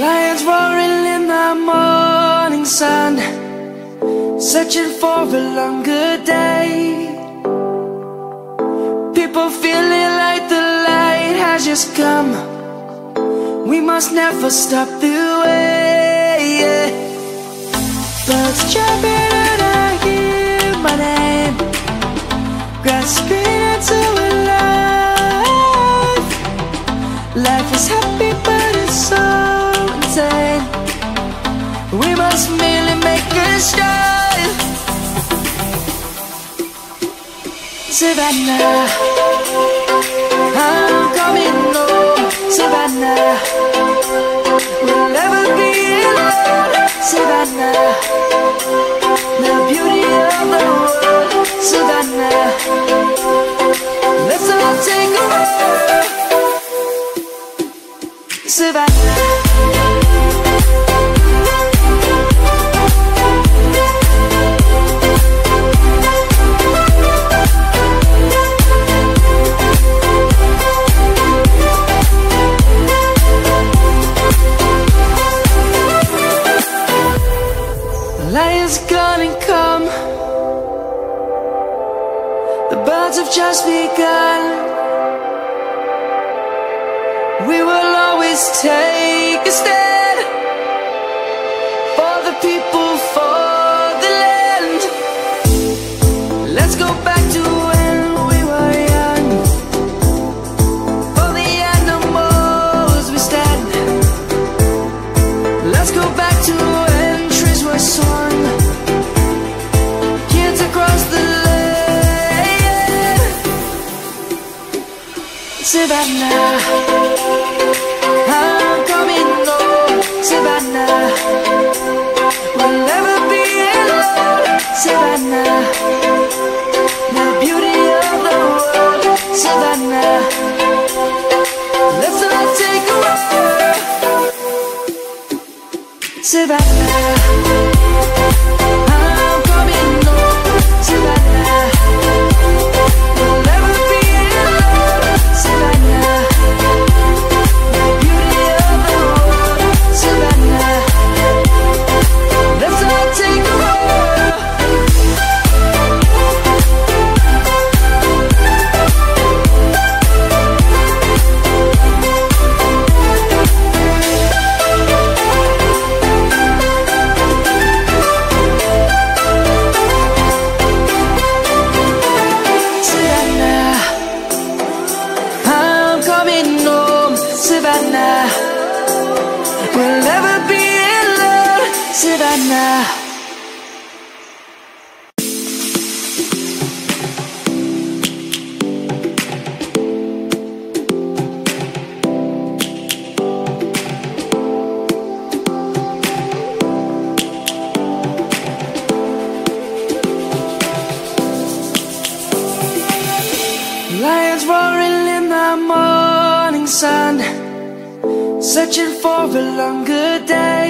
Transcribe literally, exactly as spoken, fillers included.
Lions roaring in the morning sun, searching for a longer day. People feeling like the light has just come. We must never stop the way. Birds jumping and I hear my name, grasping into a life. Life is happy but it's so insane. We must merely make a start. Savannah, I'm coming home. Savannah, we'll never be alone. Savannah, the beauty of the world. Savannah, let's all take a walk. Savannah, lion's gonna come. The birds have just begun. We will always take a stand for the people, for the land. Let's go back to when we were young. For the animals we stand. Let's go back to when trees were swung, kids across the land. Savannah, I'm coming home. Savannah, we'll never be alone. Savannah, the beauty of the world. Savannah, let's all take a walk. Savannah, I'm coming home. Savannah, we'll never be alone. Savannah, the beauty of the world. Savannah, let's all take a walk. Savannah, I'm coming home. Savannah, we'll never be alone. Savannah. Lions roaring in the morning sun, searching for a longer day.